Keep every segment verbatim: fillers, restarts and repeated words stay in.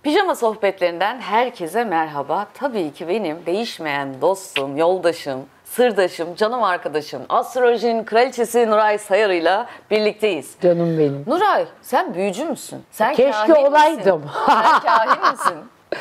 Pijama sohbetlerinden herkese merhaba. Tabii ki benim değişmeyen dostum, yoldaşım, sırdaşım, canım arkadaşım, astrolojinin kraliçesi Nuray Sayarı'yla birlikteyiz. Canım benim. Nuray, sen büyücü müsün? Sen Keşke kahin olaydım. Misin? Sen kahin misin?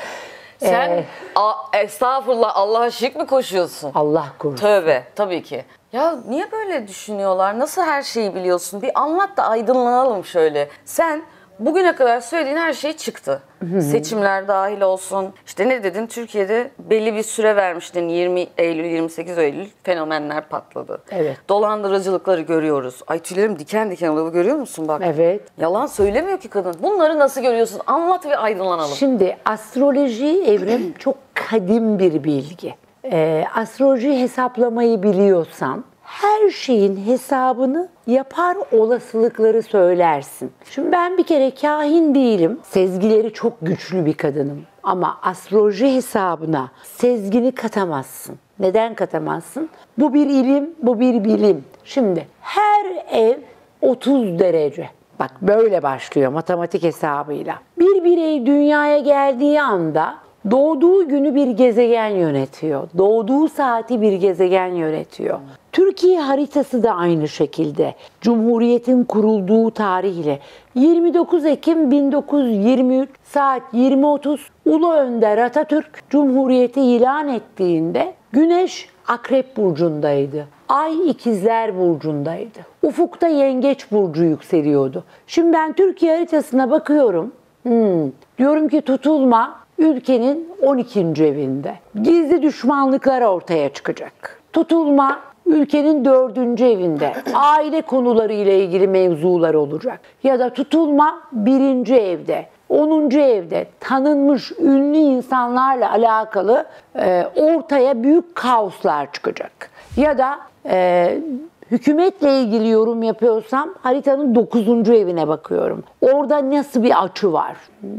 Sen Ee, a, estağfurullah Allah'a şirk mi koşuyorsun? Allah korusun. Tövbe, tabii ki. Ya niye böyle düşünüyorlar? Nasıl her şeyi biliyorsun? Bir anlat da aydınlanalım şöyle. Sen bugüne kadar söylediğin her şey çıktı. Hı-hı. Seçimler dahil olsun. İşte ne dedin? Türkiye'de belli bir süre vermiştin. yirmi Eylül, yirmi sekiz Eylül fenomenler patladı. Evet. Dolandırıcılıkları görüyoruz. Ay tüylerim diken diken oluyor. Görüyor musun bak? Evet. Yalan söylemiyor ki kadın. Bunları nasıl görüyorsun? Anlat ve aydınlanalım. Şimdi astroloji Evrim çok kadim bir bilgi. Ee, astroloji hesaplamayı biliyorsan her şeyin hesabını yapar, olasılıkları söylersin. Şimdi ben bir kere kahin değilim. Sezgileri çok güçlü bir kadınım. Ama astroloji hesabına sezgini katamazsın. Neden katamazsın? Bu bir ilim, bu bir bilim. Şimdi her ev otuz derece. Bak böyle başlıyor matematik hesabıyla. Bir birey dünyaya geldiği anda doğduğu günü bir gezegen yönetiyor. Doğduğu saati bir gezegen yönetiyor. Türkiye haritası da aynı şekilde. Cumhuriyetin kurulduğu tarihle yirmi dokuz Ekim bin dokuz yüz yirmi üç saat yirmi otuz Ulu Önder Atatürk Cumhuriyeti ilan ettiğinde Güneş Akrep burcundaydı. Ay İkizler burcundaydı. Ufukta Yengeç burcu yükseliyordu. Şimdi ben Türkiye haritasına bakıyorum. Hmm, diyorum ki tutulma ülkenin on ikinci evinde. Gizli düşmanlıklar ortaya çıkacak. Tutulma ülkenin dördüncü evinde. Aile konuları ile ilgili mevzular olacak. Ya da tutulma birinci evde. onuncu evde tanınmış ünlü insanlarla alakalı e, ortaya büyük kaoslar çıkacak. Ya da e, hükümetle ilgili yorum yapıyorsam haritanın dokuzuncu evine bakıyorum. Orada nasıl bir açı var?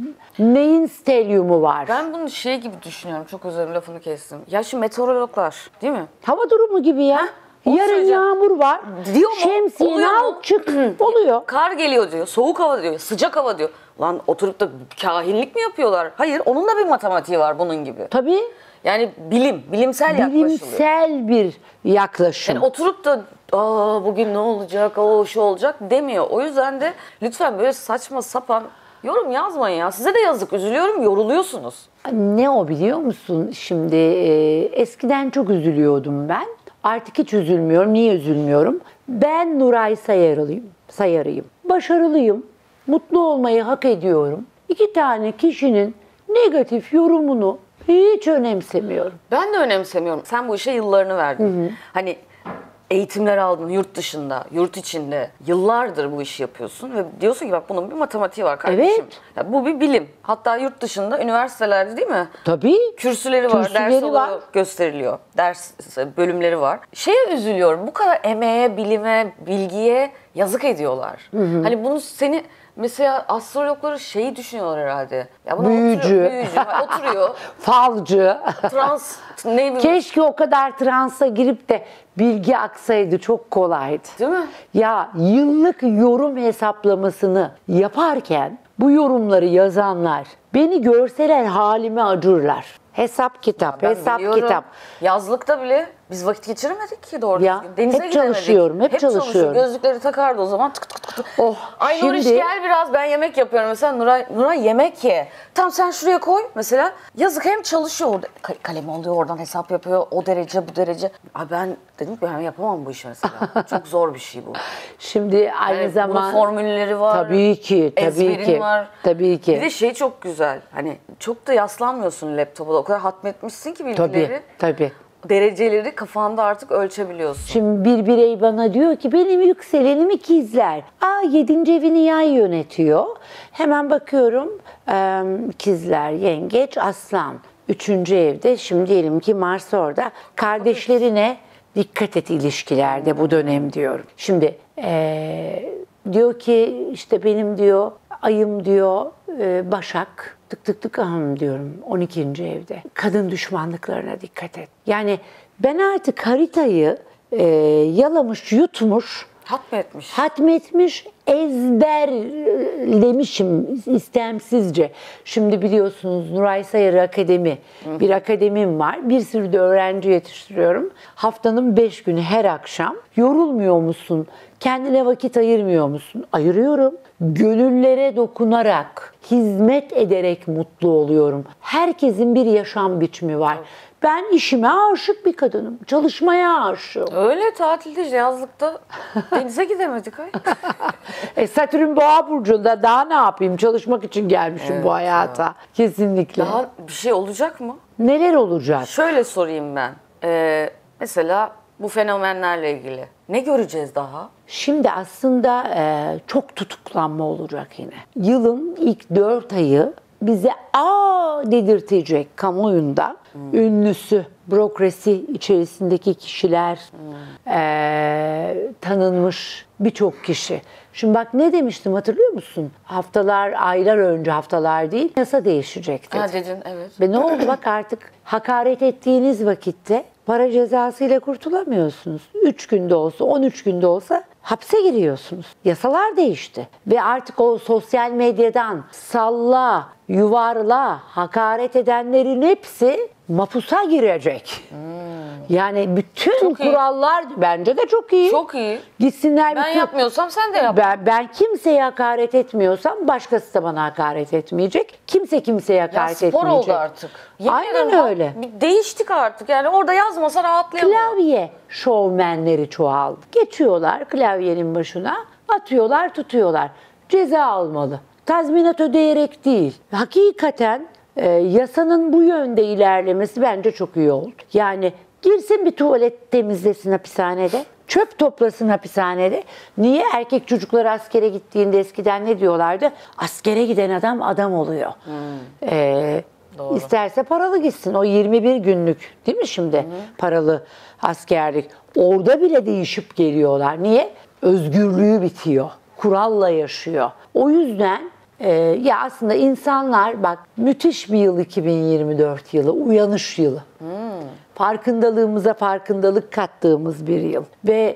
Neyin stelyumu var? Ben bunu şey gibi düşünüyorum. Çok özür dilerim, lafını kestim. Ya şu meteorologlar değil mi? Hava durumu gibi ya. O Yarın söyleyeceğim. yağmur var. Diyor mu? Şemsiyeni Oluyor al mu? çık. Oluyor. Kar geliyor diyor, soğuk hava diyor, sıcak hava diyor. Lan oturup da kahinlik mi yapıyorlar? Hayır, onun da bir matematiği var bunun gibi. Tabii. Yani bilim, bilimsel yaklaşılıyor. Bilimsel bir yaklaşım. Yani oturup da aa bugün ne olacak, o şu olacak demiyor. O yüzden de lütfen böyle saçma sapan yorum yazmayın ya. Size de yazık, üzülüyorum, yoruluyorsunuz. Ne o biliyor musun? Şimdi e, eskiden çok üzülüyordum ben. Artık hiç üzülmüyorum. Niye üzülmüyorum? Ben Nuray Sayarılıyım. Sayarıyım. Başarılıyım. Mutlu olmayı hak ediyorum. İki tane kişinin negatif yorumunu hiç önemsemiyorum. Ben de önemsemiyorum. Sen bu işe yıllarını verdin. Hı hı. Hani eğitimler aldın yurt dışında, yurt içinde. Yıllardır bu işi yapıyorsun ve diyorsun ki bak bunun bir matematiği var kardeşim. Evet. Ya bu bir bilim. Hatta yurt dışında üniversitelerde değil mi? Tabii. Kürsüleri var, Kürsüleri ders oluyor, var. gösteriliyor. Ders bölümleri var. Şeye üzülüyorum. Bu kadar emeğe, bilime, bilgiye yazık ediyorlar. Hı hı. Hani bunu seni mesela astrologları şeyi düşünüyorlar herhalde. Ya buna büyücü. Oturuyor, büyücü. Oturuyor. Falcı. Trans. Ne bileyim. Keşke o kadar transa girip de bilgi aksaydı, çok kolaydı. Değil mi? Ya yıllık yorum hesaplamasını yaparken bu yorumları yazanlar beni görseler halime acırlar. Hesap kitap, Ben hesap biliyorum. kitap. Yazlıkta bile biz vakit geçiremedik ki doğru Ya, düzgün. Denize hep gidemedik. çalışıyorum, hep çalışıyorum. Gözlükleri takardı o zaman tık tık tık tık. Oh, Ay Nuriş şimdi- gel biraz ben yemek yapıyorum mesela. Nuray, Nuray yemek ye. Tamam sen şuraya koy mesela. Yazık hem çalışıyor orada. Ka- Kalemi alıyor oradan hesap yapıyor. O derece bu derece. Ay ben dedim ki ben yapamam bu işi mesela. Çok zor bir şey bu. Şimdi aynı Evet, zaman bunun formülleri var. tabii ki, tabii ezberin ki. var. Tabii ki. Bir de şey çok güzel. Hani çok da yaslanmıyorsun laptopa da. O kadar hatmetmişsin ki bilgileri. Tabii, tabii. Dereceleri kafanda artık ölçebiliyorsun. Şimdi bir birey bana diyor ki benim yükselenim ikizler. Aa yedinci evini yay yönetiyor. Hemen bakıyorum e, ikizler, yengeç, aslan. Üçüncü evde şimdi diyelim ki Mars orada. Kardeşlerine dikkat et ilişkilerde bu dönem diyorum. Şimdi e, diyor ki işte benim diyor ayım diyor e, Başak. Tık tık tık ahım diyorum on ikinci evde. Kadın düşmanlıklarına dikkat et. Yani ben artık haritayı e, yalamış yutmuş Hatmetmiş. Hatmetmiş, ezberlemişim istemsizce. Şimdi biliyorsunuz Nuray Sayarı Akademi, bir akademim var. Bir sürü de öğrenci yetiştiriyorum. Haftanın beş günü her akşam. Yorulmuyor musun? Kendine vakit ayırmıyor musun? Ayırıyorum. Gönüllere dokunarak, hizmet ederek mutlu oluyorum. Herkesin bir yaşam biçimi var. Ben işime aşık bir kadınım. Çalışmaya aşığım. Öyle tatilde yazlıkta denize gidemedik ay. e, Satürn Boğa burcunda daha ne yapayım? Çalışmak için gelmişim Evet bu hayata. ya. Kesinlikle. Daha bir şey olacak mı? Neler olacak? Şöyle sorayım ben. Ee, mesela bu fenomenlerle ilgili. Ne göreceğiz daha? Şimdi aslında e, çok tutuklanma olacak yine. Yılın ilk dört ayı bize aa dedirtecek kamuoyunda hmm. ünlüsü, bürokrasi içerisindeki kişiler, hmm. e, tanınmış birçok kişi. Şimdi bak ne demiştim hatırlıyor musun? Haftalar, aylar önce haftalar değil, yasa değişecek dedim. Ha dedin evet. Ve ne oldu bak artık hakaret ettiğiniz vakitte para cezasıyla kurtulamıyorsunuz. üç günde olsa, on üç günde olsa hapse giriyorsunuz. Yasalar değişti. Ve artık o sosyal medyadan salla, yuvarla, hakaret edenlerin hepsi mapusa girecek. Hmm. Yani bütün çok kurallar iyi. Bence de çok iyi. Çok iyi. Gitsinler ben bütün... yapmıyorsam sen de yap. Ben, ben kimseye hakaret etmiyorsam başkası da bana hakaret etmeyecek. Kimse kimseye hakaret ya, spor etmeyecek. Spor oldu artık. Yemin Aynen ederim, öyle. Değiştik artık. Yani orada yazmasa rahatlayamıyor. Klavye şovmenleri çoğaldı. Geçiyorlar klavyenin başına, atıyorlar, tutuyorlar. Ceza almalı. Tazminat ödeyerek değil. Hakikaten e, yasanın bu yönde ilerlemesi bence çok iyi oldu. Yani girsin bir tuvalet temizlesin hapishanede. Çöp toplasın hapishanede. Niye? Erkek çocuklar askere gittiğinde eskiden ne diyorlardı? Askere giden adam adam oluyor. Hmm. Ee, isterse paralı gitsin. O yirmi bir günlük değil mi şimdi? Hmm. Paralı askerlik. Orada bile değişip geliyorlar. Niye? Özgürlüğü bitiyor. Kuralla yaşıyor. O yüzden e, ya aslında insanlar bak müthiş bir yıl iki bin yirmi dört yılı. Uyanış yılı. Hmm. Farkındalığımıza farkındalık kattığımız bir yıl. Ve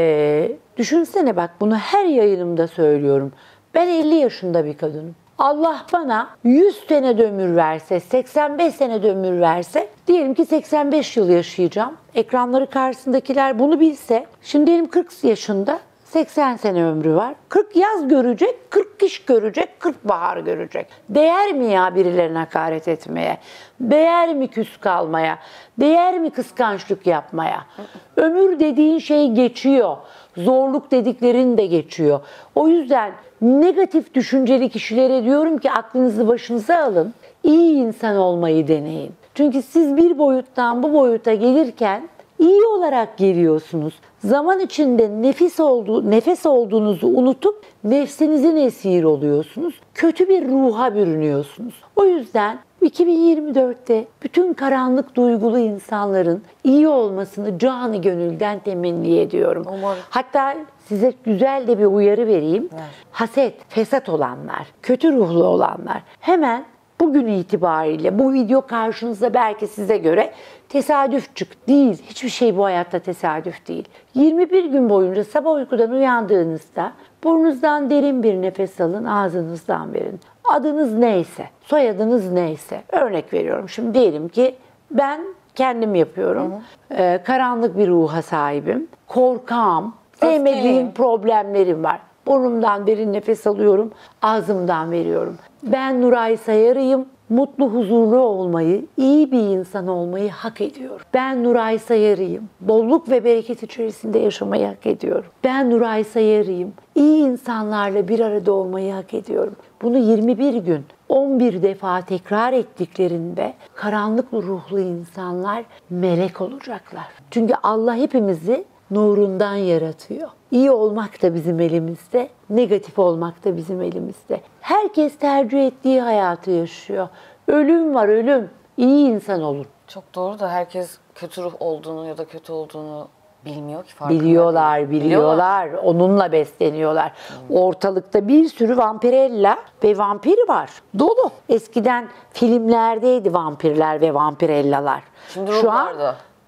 e, düşünsene bak bunu her yayınımda söylüyorum. Ben elli yaşında bir kadınım. Allah bana yüz sene de ömür verse, seksen beş sene de ömür verse, diyelim ki seksen beş yıl yaşayacağım. Ekranları karşısındakiler bunu bilse, şimdi diyelim kırk yaşında, seksen sene ömrü var. kırk yaz görecek, kırk kış görecek, kırk bahar görecek. Değer mi ya birilerine hakaret etmeye? Değer mi küs kalmaya? Değer mi kıskançlık yapmaya? Ömür dediğin şey geçiyor. Zorluk dediklerin de geçiyor. O yüzden negatif düşünceli kişilere diyorum ki aklınızı başınıza alın. İyi insan olmayı deneyin. Çünkü siz bir boyuttan bu boyuta gelirken iyi olarak geliyorsunuz. Zaman içinde nefis olduğu, nefes olduğunuzu unutup nefsinizin esiri oluyorsunuz. Kötü bir ruha bürünüyorsunuz. O yüzden iki bin yirmi dörtte bütün karanlık duygulu insanların iyi olmasını canı gönülden temenni ediyorum. Umarım. Hatta size güzel de bir uyarı vereyim. Evet. Haset, fesat olanlar, kötü ruhlu olanlar hemen bugün itibariyle bu video karşınızda belki size göre tesadüf çık değil. Hiçbir şey bu hayatta tesadüf değil. yirmi bir gün boyunca sabah uykudan uyandığınızda burnunuzdan derin bir nefes alın, ağzınızdan verin. Adınız neyse, soyadınız neyse. Örnek veriyorum. Şimdi diyelim ki ben kendim yapıyorum. Hı hı. Ee, karanlık bir ruha sahibim. Korkağım. Sevmediğim problemlerim var. Burnumdan derin nefes alıyorum, ağzımdan veriyorum. Ben Nuray Sayarı'yım. Mutlu, huzurlu olmayı, iyi bir insan olmayı hak ediyorum. Ben Nuray Sayarı'yım. Bolluk ve bereket içerisinde yaşamayı hak ediyorum. Ben Nuray Sayarı'yım. İyi insanlarla bir arada olmayı hak ediyorum. Bunu yirmi bir gün, on bir defa tekrar ettiklerinde karanlık ruhlu insanlar melek olacaklar. Çünkü Allah hepimizi nurundan yaratıyor. İyi olmak da bizim elimizde, negatif olmak da bizim elimizde. Herkes tercih ettiği hayatı yaşıyor. Ölüm var, ölüm. İyi insan olun. Çok doğru da herkes kötü ruh olduğunu ya da kötü olduğunu bilmiyor ki. Farkında biliyorlar, değil. biliyorlar. biliyorlar. Onunla besleniyorlar. Hmm. Ortalıkta bir sürü vampirella ve vampir var. Dolu. Eskiden filmlerdeydi vampirler ve vampirellalar. Şimdi ruhlarda.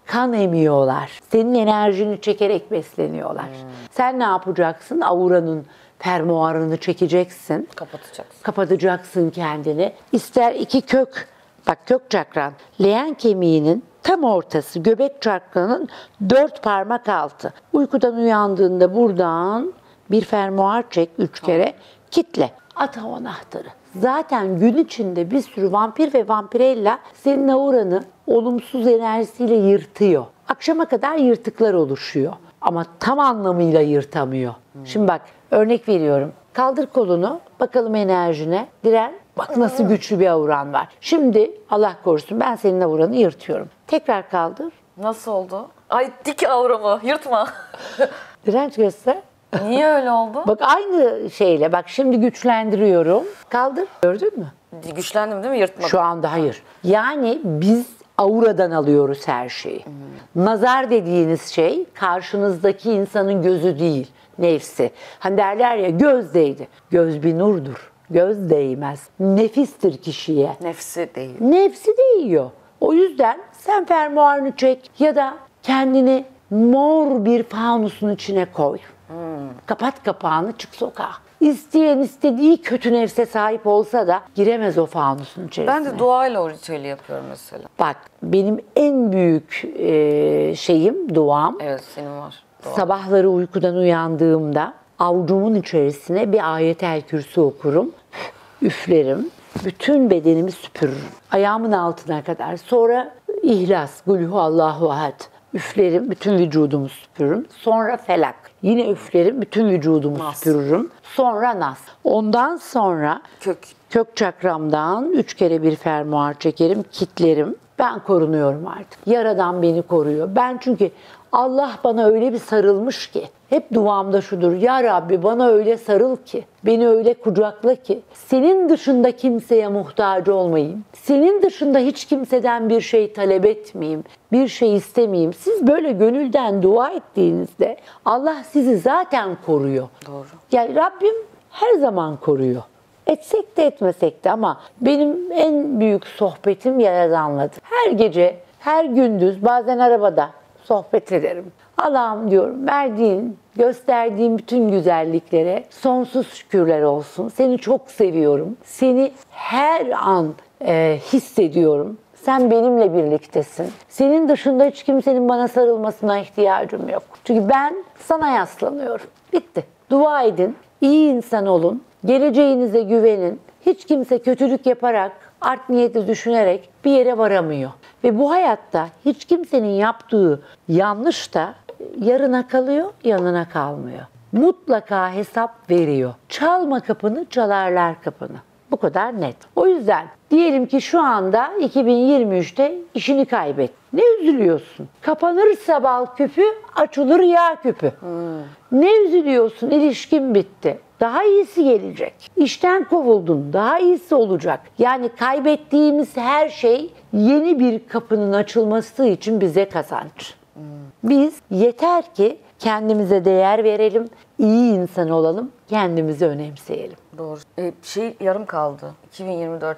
kan emiyorlar. Senin enerjini çekerek besleniyorlar. Sen ne yapacaksın? Auranın fermuarını çekeceksin. Kapatacaksın. Kapatacaksın kendini. İster iki kök, bak kök çakran, leğen kemiğinin tam ortası, göbek çakranın dört parmak altı. Uykudan uyandığında buradan bir fermuar çek üç kere, kitle. At o anahtarı. Zaten gün içinde bir sürü vampir ve vampirella senin auranı olumsuz enerjisiyle yırtıyor. Akşama kadar yırtıklar oluşuyor. Ama tam anlamıyla yırtamıyor. Hmm. Şimdi bak örnek veriyorum. Kaldır kolunu, bakalım enerjine. Diren, bak nasıl güçlü bir auran var. Şimdi Allah korusun ben senin auranı yırtıyorum. Tekrar kaldır. Nasıl oldu? Ay dik auramı, yırtma. Direnç göster. Niye öyle oldu? Bak aynı şeyle, bak şimdi güçlendiriyorum. Kaldır. Gördün mü? Güçlendim değil mi? Yırtmadım. Şu anda hayır. Yani biz auradan alıyoruz her şeyi. Hmm. Nazar dediğiniz şey karşınızdaki insanın gözü değil, nefsi. Hani derler ya göz değdi. Göz bir nurdur. Göz değmez. Nefistir kişiye. Nefsi değil. Nefsi değiyor. O yüzden sen fermuarını çek ya da kendini mor bir fanusun içine koy. Hmm. Kapat kapağını, çık sokağa. İsteyen istediği kötü nefse sahip olsa da giremez o fanusun içerisine. Ben de duayla o ritüeli yapıyorum mesela. Bak benim en büyük e, şeyim, duam. Evet senin var. Dua. Sabahları uykudan uyandığımda avucumun içerisine bir ayetel kürsü okurum. Üflerim. Bütün bedenimi süpürürüm. Ayağımın altına kadar. Sonra İhlas, Gulhu Allahu Ahad. Üflerim, bütün vücudumu süpürürüm. Sonra Felak. Yine üflerim, bütün vücudumu nas. süpürürüm. Sonra Nas. Ondan sonra kök. Kök çakramdan üç kere bir fermuar çekerim, kitlerim. Ben korunuyorum artık. Yaradan beni koruyor. Ben çünkü Allah bana öyle bir sarılmış ki, hep duamda şudur, ya Rabbi bana öyle sarıl ki, beni öyle kucakla ki, senin dışında kimseye muhtaç olmayayım, senin dışında hiç kimseden bir şey talep etmeyeyim, bir şey istemeyeyim. Siz böyle gönülden dua ettiğinizde Allah sizi zaten koruyor. Doğru. Yani Rabbim her zaman koruyor. Etsek de etmesek de ama benim en büyük sohbetim Yaradan'ladır. Her gece, her gündüz, bazen arabada sohbet ederim. Allah'ım diyorum, verdiğin, gösterdiğin bütün güzelliklere sonsuz şükürler olsun. Seni çok seviyorum. Seni her an e, hissediyorum. Sen benimle birliktesin. Senin dışında hiç kimsenin bana sarılmasına ihtiyacım yok. Çünkü ben sana yaslanıyorum. Bitti. Dua edin, iyi insan olun, geleceğinize güvenin. Hiç kimse kötülük yaparak, art niyeti düşünerek bir yere varamıyor. Ve bu hayatta hiç kimsenin yaptığı yanlış da yarına kalıyor, yanına kalmıyor. Mutlaka hesap veriyor. Çalma kapını, çalarlar kapını. Bu kadar net. O yüzden diyelim ki şu anda iki bin yirmi üçte işini kaybet. Ne üzülüyorsun? Kapanırsa bal küpü, açılır yağ küpü. Hmm. Ne üzülüyorsun? İlişkin bitti. Daha iyisi gelecek. İşten kovuldun. Daha iyisi olacak. Yani kaybettiğimiz her şey yeni bir kapının açılması için bize kazanç. Hmm. Biz yeter ki kendimize değer verelim, iyi insan olalım, kendimizi önemseyelim. Doğru. Ee, şey yarım kaldı. iki bin yirmi dört.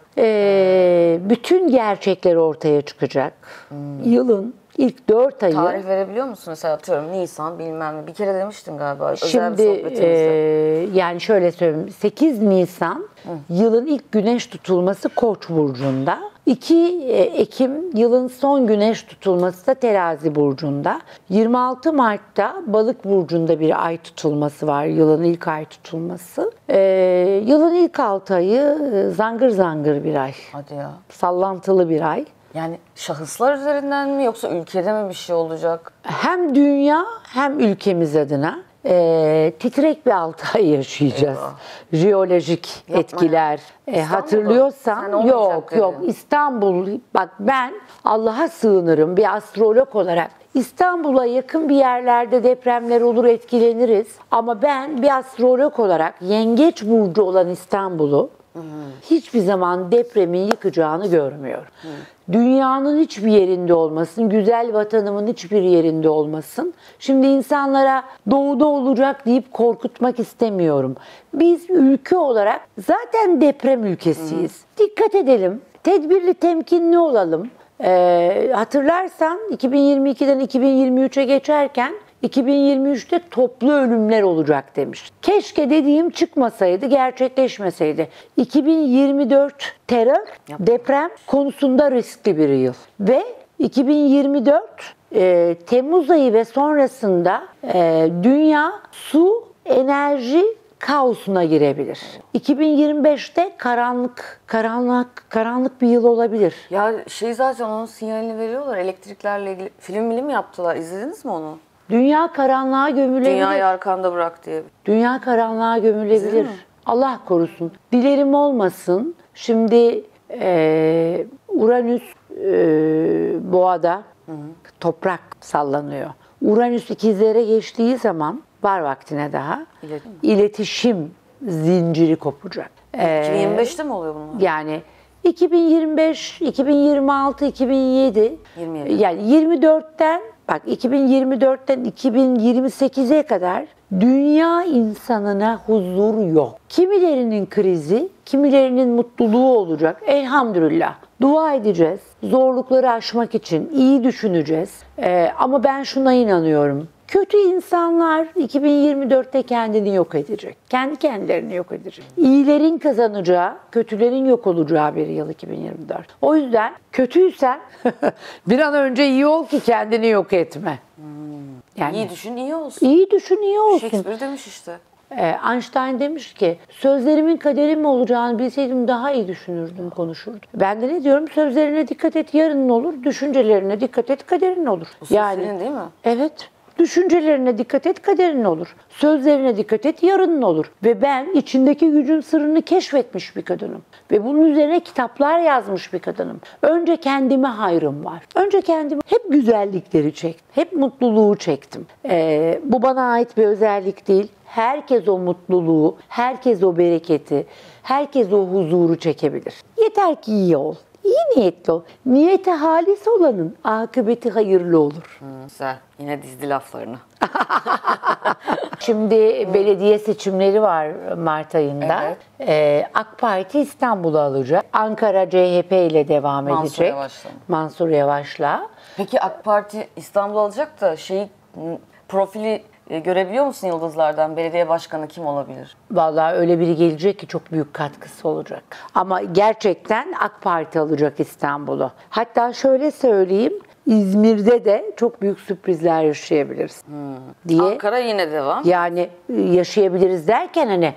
Ee, bütün gerçekler ortaya çıkacak. Hmm. Yılın ilk dört ayı. Tarih verebiliyor musun? Mesela atıyorum Nisan bilmem ne. Bir kere demiştin galiba. Şimdi e, yani şöyle söyleyeyim. sekiz Nisan Hı. yılın ilk güneş tutulması Koç burcunda. iki Ekim yılın son güneş tutulması da Terazi burcunda. yirmi altı Mart'ta Balık burcunda bir ay tutulması var. Yılın ilk ay tutulması. Ee, yılın ilk altı ayı zangır zangır bir ay. Hadi ya. Sallantılı bir ay. Yani şahıslar üzerinden mi yoksa ülkede mi bir şey olacak? Hem dünya hem ülkemiz adına e, titrek bir altı ay yaşayacağız. Eyvah. Jeolojik Yapma etkiler. E, hatırlıyorsan yok yok İstanbul, bak ben Allah'a sığınırım bir astrolog olarak. İstanbul'a yakın bir yerlerde depremler olur, etkileniriz. Ama ben bir astrolog olarak Yengeç burcu olan İstanbul'u Hı-hı. hiçbir zaman depremin yıkacağını görmüyorum. Hı. Dünyanın hiçbir yerinde olmasın, güzel vatanımın hiçbir yerinde olmasın. Şimdi insanlara doğuda olacak deyip korkutmak istemiyorum. Biz ülke olarak zaten deprem ülkesiyiz. Hı. Dikkat edelim, tedbirli, temkinli olalım. Ee, hatırlarsan iki bin yirmi ikiden iki bin yirmi üçe geçerken iki bin yirmi üçte toplu ölümler olacak demiş. Keşke dediğim çıkmasaydı, gerçekleşmeseydi. iki bin yirmi dört terör, deprem konusunda riskli bir yıl. Ve iki bin yirmi dört e, Temmuz ayı ve sonrasında e, dünya su, enerji kaosuna girebilir. iki bin yirmi beşte karanlık, karanlık, karanlık bir yıl olabilir. Ya şey zaten onun sinyalini veriyorlar. Elektriklerle ilgili film bilim yaptılar. İzlediniz mi onu? Dünya karanlığa gömülebilir. Dünyayı arkanda bırak diye. Dünya karanlığa gömülebilir. İzledin mi? Allah korusun. Dilerim olmasın. Şimdi e, Uranüs e, Boğa'da hı hı. toprak sallanıyor. Uranüs ikizlere geçtiği zaman var vaktine daha İletim. iletişim zinciri kopacak. iki bin yirmi beşte mi oluyor bunlar? Yani iki bin yirmi beş, iki bin yirmi altı, iki bin yedi, yirmi yedi. Yani yirmi dörtten bak iki bin yirmi dörtten iki bin yirmi sekize kadar dünya insanına huzur yok. Kimilerinin krizi, kimilerinin mutluluğu olacak. Elhamdülillah. Dua edeceğiz. Zorlukları aşmak için iyi düşüneceğiz. Ee, ama ben şuna inanıyorum. Kötü insanlar iki bin yirmi dörtte kendini yok edecek. Kendi kendilerini yok edecek. İyilerin kazanacağı, kötülerin yok olacağı bir yıl iki bin yirmi dört. O yüzden kötüysen bir an önce iyi ol ki kendini yok etme. Hmm. Yani, iyi düşün, iyi olsun. İyi düşün, iyi olsun. Shakespeare demiş işte. Ee, Einstein demiş ki, sözlerimin kaderim olacağını bilseydim daha iyi düşünürdüm, konuşurdum. Ben de ne diyorum? Sözlerine dikkat et, yarının olur. Düşüncelerine dikkat et, kaderin olur. Bu yani, senin değil mi? Evet. Düşüncelerine dikkat et, kaderin olur. Sözlerine dikkat et, yarının olur. Ve ben içindeki gücün sırrını keşfetmiş bir kadınım. Ve bunun üzerine kitaplar yazmış bir kadınım. Önce kendime hayrım var. Önce kendime hep güzellikleri çektim. Hep mutluluğu çektim. Ee, bu bana ait bir özellik değil. Herkes o mutluluğu, herkes o bereketi, herkes o huzuru çekebilir. Yeter ki iyi ol. İyi niyetli ol. Niyeti halis olanın akıbeti hayırlı olur. Hmm, güzel. Yine dizdi laflarını. Şimdi belediye seçimleri var Mart ayında. Evet. Ee, AK Parti İstanbul'u alacak. Ankara C H P ile devam Mansur edecek. Yavaş'la. Mansur Yavaş'la. Peki AK Parti İstanbul alacak da şeyi profili e, görebiliyor musun yıldızlardan? Belediye başkanı kim olabilir? Vallahi öyle biri gelecek ki çok büyük katkısı olacak. Ama gerçekten AK Parti alacak İstanbul'u. Hatta şöyle söyleyeyim, İzmir'de de çok büyük sürprizler yaşayabiliriz hmm. diye. Ankara yine devam. Yani yaşayabiliriz derken hani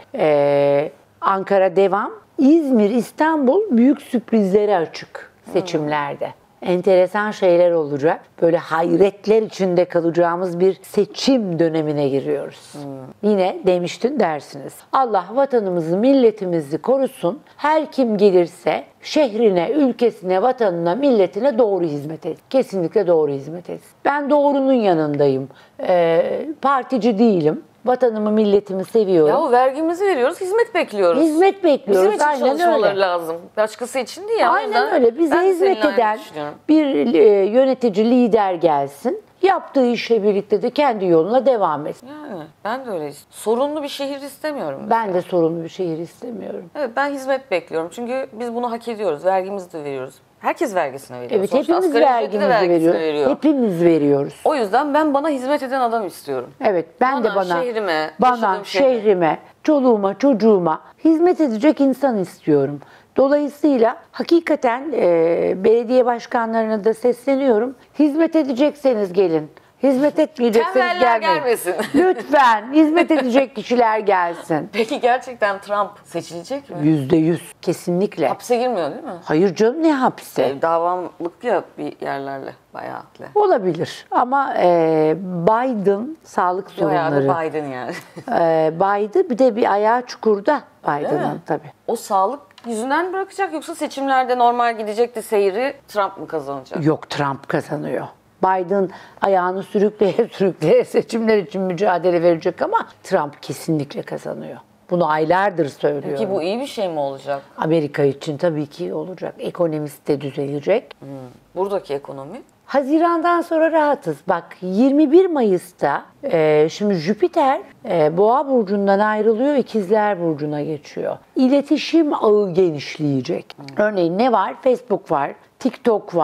e, Ankara devam, İzmir, İstanbul büyük sürprizlere açık seçimlerde. Hmm. Enteresan şeyler olacak. Böyle hayretler içinde kalacağımız bir seçim dönemine giriyoruz. Hmm. Yine demiştin dersiniz. Allah vatanımızı, milletimizi korusun. Her kim gelirse şehrine, ülkesine, vatanına, milletine doğru hizmet et. Kesinlikle doğru hizmet et. Ben doğrunun yanındayım. Ee, partici değilim. Vatanımı, milletimi seviyorum. Ya o vergimizi veriyoruz, hizmet bekliyoruz. Hizmet bekliyoruz. Bizim için aynen çalışmaları öyle. lazım. Başkası için değil ya. Aynen öyle. Bize hizmet eden bir e, yönetici, lider gelsin. Yaptığı işle birlikte de kendi yoluna devam etsin. Yani ben de öyle. Sorunlu bir şehir istemiyorum. Ben mesela. de sorunlu bir şehir istemiyorum. Evet, ben hizmet bekliyorum. Çünkü biz bunu hak ediyoruz. Vergimizi de veriyoruz. Herkes vergisini veriyor. Evet, Sonuçta hepimiz vergimizi veriyor. veriyor. Hepimiz veriyoruz. O yüzden ben bana hizmet eden adam istiyorum. Evet, ben bana, de bana, şehrime, bana, şehrime, çoluğuma, çocuğuma hizmet edecek insan istiyorum. Dolayısıyla hakikaten e, belediye başkanlarına da sesleniyorum. Hizmet edecekseniz gelin. Hizmet etmeyecekseniz gelmeyin. Gelmesin. Lütfen hizmet edecek kişiler gelsin. Peki gerçekten Trump seçilecek mi? Yüzde yüz. Kesinlikle. Hapse girmiyor değil mi? Hayır canım, ne hapse? E, davamlık ya bir yerlerle bayağı. Olabilir ama e, Biden sağlık sorunları. Bayağı Biden yani. e, Biden bir de bir ayağı çukurda Biden'ın tabii. O sağlık yüzünden bırakacak yoksa seçimlerde normal gidecekti seyri, Trump mı kazanacak? Yok, Trump kazanıyor. Biden ayağını sürükleye sürükleye seçimler için mücadele verecek ama Trump kesinlikle kazanıyor. Bunu aylardır söylüyorum. Peki bu iyi bir şey mi olacak? Amerika için tabii ki olacak. Ekonomisi de düzelecek. Hmm. Buradaki ekonomi? Haziran'dan sonra rahatız. Bak yirmi bir Mayıs'ta e, şimdi Jüpiter e, Boğa burcundan ayrılıyor, İkizler burcuna geçiyor. İletişim ağı genişleyecek. Hmm. Örneğin ne var? Facebook var, TikTok var,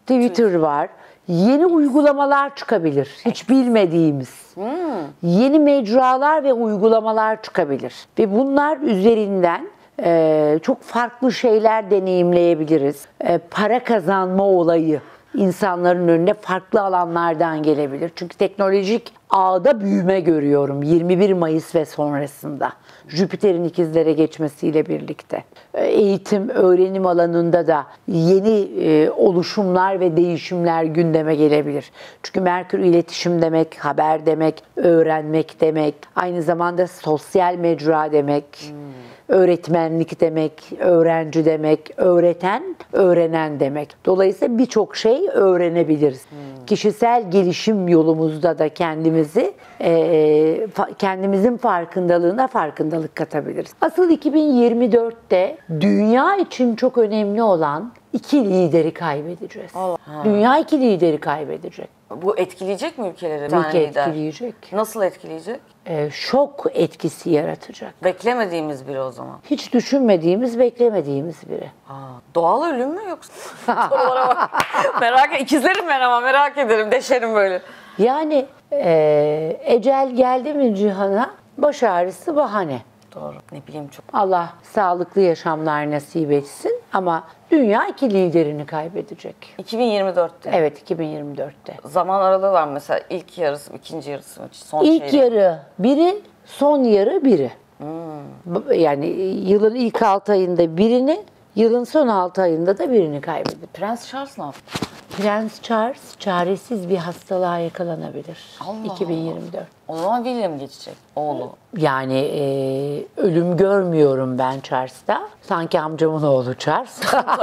Twitter var. Yeni uygulamalar çıkabilir. Hiç bilmediğimiz. Yeni mecralar ve uygulamalar çıkabilir. Ve bunlar üzerinden e, çok farklı şeyler deneyimleyebiliriz. E, para kazanma olayı insanların önüne farklı alanlardan gelebilir. Çünkü teknolojik ağda büyüme görüyorum yirmi bir Mayıs ve sonrasında. Jüpiter'in ikizlere geçmesiyle birlikte. Eğitim, öğrenim alanında da yeni e, oluşumlar ve değişimler gündeme gelebilir. Çünkü Merkür iletişim demek, haber demek, öğrenmek demek, aynı zamanda sosyal mecra demek. Hmm. Öğretmenlik demek, öğrenci demek, öğreten, öğrenen demek. Dolayısıyla birçok şey öğrenebiliriz. Hmm. Kişisel gelişim yolumuzda da kendimizi, e, kendimizin farkındalığına farkındalık katabiliriz. Asıl iki bin yirmi dörtte dünya için çok önemli olan iki lideri kaybedeceğiz. Allah. Dünya iki lideri kaybedecek. Bu etkileyecek mi ülkeleri? Tabii ki etkileyecek. Nasıl etkileyecek? Ee, şok etkisi yaratacak. Beklemediğimiz biri o zaman. Hiç düşünmediğimiz, beklemediğimiz biri. Aa, doğal ölüm mü yoksa? Sorulara bak. Merak et, ikizlerim ben ama merak ederim, deşerim böyle. Yani e, ecel geldi mi cihana, baş ağrısı bahane. Doğru. Ne bileyim çok. Allah sağlıklı yaşamlar nasip etsin ama dünya iki liderini kaybedecek. iki bin yirmi dörtte. Evet, iki bin yirmi dörtte. Zaman aralığı var mesela, ilk yarısı, ikinci yarısı, son İlk çeyreği. yarı biri, son yarı biri. Hmm. Yani yılın ilk altı ayında birini, yılın son altı ayında da birini kaybedecek. Prens Charles ne yaptı? Prens Charles çaresiz bir hastalığa yakalanabilir. Allah iki bin yirmi dört. O zaman William geçecek, oğlu. Yani e, ölüm görmüyorum ben Charles'ta. Sanki amcamın oğlu Charles.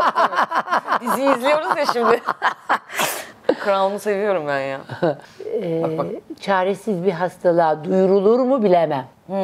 Diziyi izliyoruz ya şimdi. Crown'u seviyorum ben ya. e, bak, bak. Çaresiz bir hastalığa duyurulur mu bilemem. Hmm.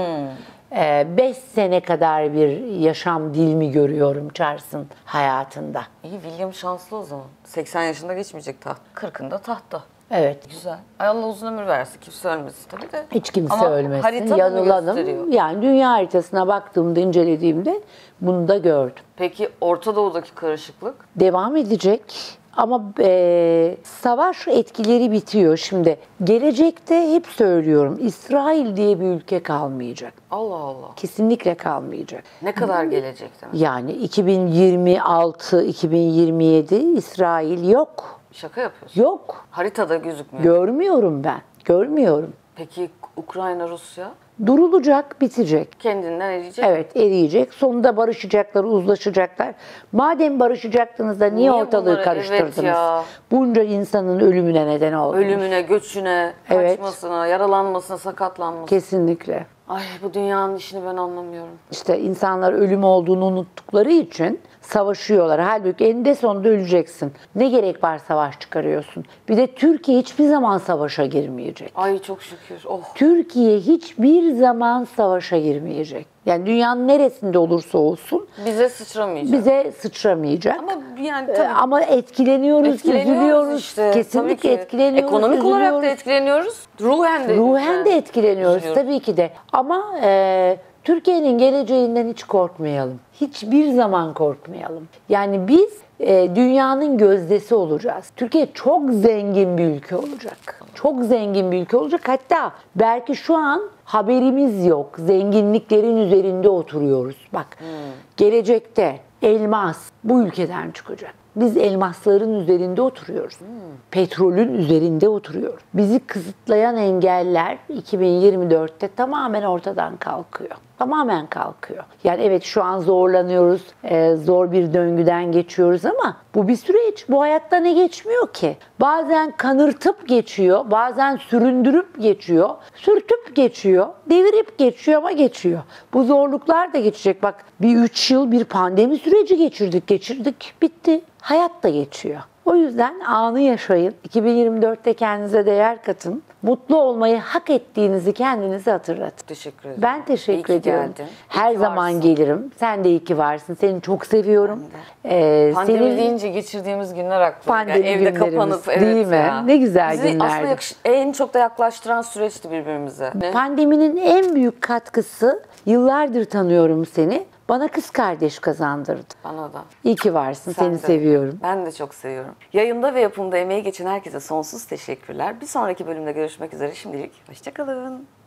Beş sene kadar bir yaşam dilimi görüyorum Charles'ın hayatında. İyi, William şanslı o zaman. seksen yaşında geçmeyecek taht. kırkında tahtta. Evet. Güzel. Ay Allah uzun ömür versin. Kimse ölmesin tabii de. Hiç kimse Ama ölmesin. harita bunu Yanılanım. gösteriyor. Yani dünya haritasına baktığımda, incelediğimde bunu da gördüm. Peki Orta Doğu'daki karışıklık? Devam edecek. Ama e, savaş etkileri bitiyor. Şimdi gelecekte hep söylüyorum, İsrail diye bir ülke kalmayacak. Allah Allah. Kesinlikle kalmayacak. Ne kadar gelecek demek? Yani iki bin yirmi altı iki bin yirmi yedi İsrail yok. Şaka yapıyorsun. Yok. Haritada gözükmüyor. Görmüyorum ben. Görmüyorum. Peki Ukrayna, Rusya? Durulacak, bitecek. Kendinden eriyecek. Evet, eriyecek. Sonunda barışacaklar, uzlaşacaklar. Madem barışacaktınız da niye, Niye ortalığı bunları- karıştırdınız? Evet ya. Bunca insanın ölümüne neden oldunuz. Ölümüne, göçüne, Evet. kaçmasına, yaralanmasına, sakatlanmasına. Kesinlikle. Ay bu dünyanın işini ben anlamıyorum. İşte insanlar ölüm olduğunu unuttukları için savaşıyorlar. Halbuki eninde sonunda öleceksin. Ne gerek var savaş çıkarıyorsun? Bir de Türkiye hiçbir zaman savaşa girmeyecek. Ay çok şükür. Oh. Türkiye hiçbir zaman savaşa girmeyecek. Yani dünyanın neresinde olursa olsun Bize sıçramayacak. bize sıçramayacak. Ama yani Ee, tabii Ama etkileniyoruz, etkileniyoruz üzülüyoruz. işte. Kesinlikle Tabii ki. etkileniyoruz, Ekonomik olarak da üzülüyoruz. etkileniyoruz. Ruhen de. Ruhen de yani etkileniyoruz üzülüyoruz. tabii ki de. Ama e, Türkiye'nin geleceğinden hiç korkmayalım. Hiçbir zaman korkmayalım. Yani biz e, dünyanın gözdesi olacağız. Türkiye çok zengin bir ülke olacak. Çok zengin bir ülke olacak. Hatta belki şu an haberimiz yok. Zenginliklerin üzerinde oturuyoruz. Bak, hmm. gelecekte elmas bu ülkeden çıkacak. Biz elmasların üzerinde oturuyoruz. Hmm. Petrolün üzerinde oturuyoruz. Bizi kısıtlayan engeller iki bin yirmi dörtte tamamen ortadan kalkıyor. Tamamen kalkıyor. Yani evet şu an zorlanıyoruz, e, zor bir döngüden geçiyoruz ama bu bir süreç. Bu hayatta ne geçmiyor ki? Bazen kanırtıp geçiyor, bazen süründürüp geçiyor, sürtüp geçiyor, devirip geçiyor ama geçiyor. Bu zorluklar da geçecek. Bak bir üç yıl bir pandemi süreci geçirdik, geçirdik, bitti. Hayat da geçiyor. O yüzden anı yaşayın. iki bin yirmi dörtte kendinize değer katın. Mutlu olmayı hak ettiğinizi kendinize hatırlatın. Teşekkür ederim. Ben teşekkür İyi ki ediyorum. geldin. İyi Her ki zaman varsın. gelirim. Sen de iyi ki varsın. Seni çok seviyorum. Ee, Pandemi senin deyince geçirdiğimiz günler aklıma. Pandemi Yani evde günlerimiz, kapanıp evet değil mi? ya. Ne güzel Bizi günlerdi. aslında yakış- en çok da yaklaştıran süreçti birbirimize. Ne? Pandeminin en büyük katkısı, yıllardır tanıyorum seni. Bana kız kardeş kazandırdı. Bana da. İyi ki varsın. Sen Seni de. seviyorum. Ben de çok seviyorum. Yayında ve yapımda emeği geçen herkese sonsuz teşekkürler. Bir sonraki bölümde görüşmek üzere. Şimdilik hoşça kalın.